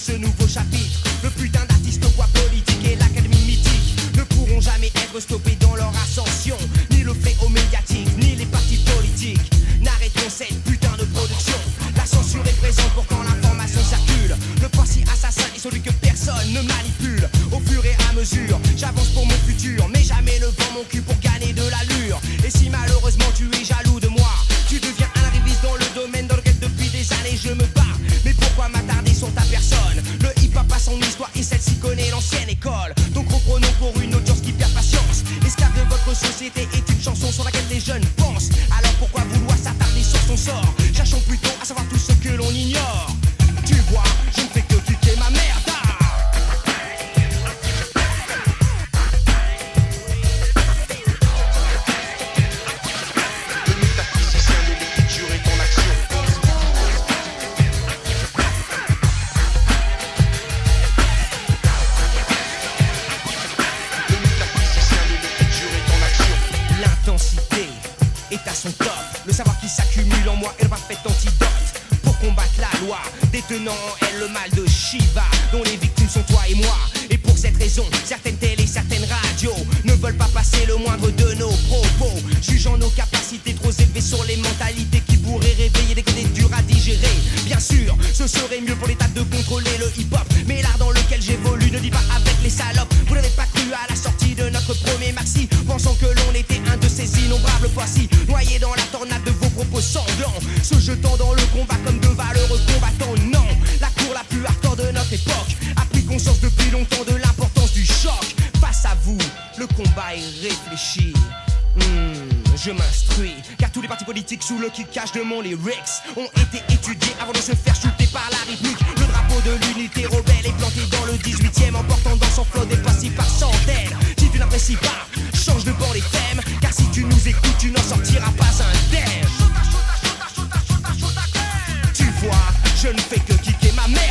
ce nouveau chapitre. Le putain d'artiste au poids politique et l'académie mythique ne pourront jamais être stoppés dans leur ascension. Ni le fléau médiatique, ni les partis politiques n'arrêteront cette putain de production. La censure est présente pour quand l'information circule. Le princi assassin est celui que personne ne manipule. Au fur et à mesure, j'avance pour mon futur, mais jamais ne vends mon cul pour gagner de l'allure. Et si malheureusement tu es jaloux de moi, tu deviens un arriviste dans le domaine dans lequel depuis des années je me bats. Mais pourquoi m'attarder sur ta personne? Le hip-hop a son histoire et celle-ci connaît l'ancienne école. Donc reprenons pour une audience qui perd patience. L'esclave de votre société est une chanson sur laquelle les jeunes pensent. Alors pourquoi vouloir s'attarder sur son sort? Cherchons plutôt à savoir tout ce que l'on ignore. Tu vois, je ne fais que cliquer ma merde. Est à son top, le savoir qui s'accumule en moi est le parfait antidote pour combattre la loi, détenant en elle le mal de Shiva, dont les victimes sont toi et moi. Et pour cette raison, certaines télés, certaines radios ne veulent pas passer le moindre de nos propos, jugeant nos capacités trop élevées sur les mentalités qui pourraient réveiller des côtés durs à digérer. Bien sûr, ce serait mieux pour l'État de contrôler le hip-hop, mais l'art dans lequel j'évolue ne dit pas avec les salopes. Vous n'avez pas cru à la sortie de notre premier maxi, pensant que l'on était un de ces innombrables poissy, noyés dans la tornade de vos propos sanglants, se jetant dans le combat comme de valeureux combattants. Non, la cour la plus hardcore de notre époque a pris conscience depuis longtemps de l'importance du choc. Face à vous, le combat est réfléchi. Je m'instruis, car tous les partis politiques sous le kickage de mon lyrics ont été étudiés avant de se faire shooter par la rythmique. Le drapeau de l'unité rebelle est planté dans le 18e, emportant dans son flot des poissy par centaines. Si tu n'apprécies pas, change de bord les thèmes, car si tu nous écoutes, tu n'en sortiras pas indemne. Tu vois, je ne fais que kicker ma merde.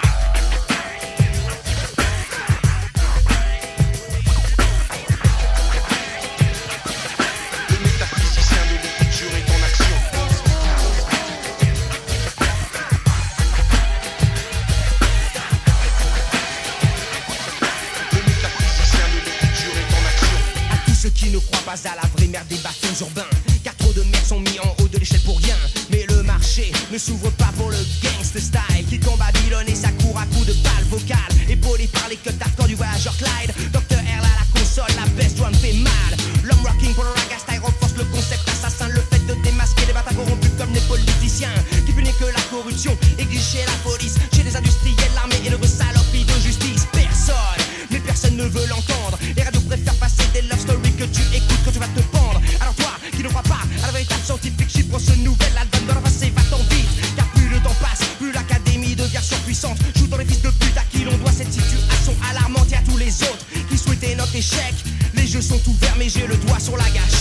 Qui ne croient pas à la vraie merde des bas-fonds urbains, car trop de mères sont mis en haut de l'échelle pour rien. Mais le marché ne s'ouvre pas pour le gangsta style qui tombe Babylone et ça court à coups de balles vocales, épaulé par les cuts d'hardcore du voyageur Clyde. Dr. R à la console, la best drum fait mal. L'homme rocking pour le raga style renforce le concept assassin, le fait de démasquer les bâtards corrompus comme les politiciens qui punissent que la corruption existe chez la police, chez les industriels, l'armée et le saloperie de justice. Personne, mais personne ne veut l'entendre. Les radios préfèrent passer des love stories que tu écoutes quand tu vas te pendre. Alors toi qui ne crois pas à la véritable scientifique, j'y prends ce nouvel album dans la face et va-t'en vite, car plus le temps passe, plus l'académie devient surpuissante. Joue dans les fils de pute à qui l'on doit cette situation alarmante, et à tous les autres qui souhaitaient notre échec. Les jeux sont ouverts mais j'ai le doigt sur la gâche.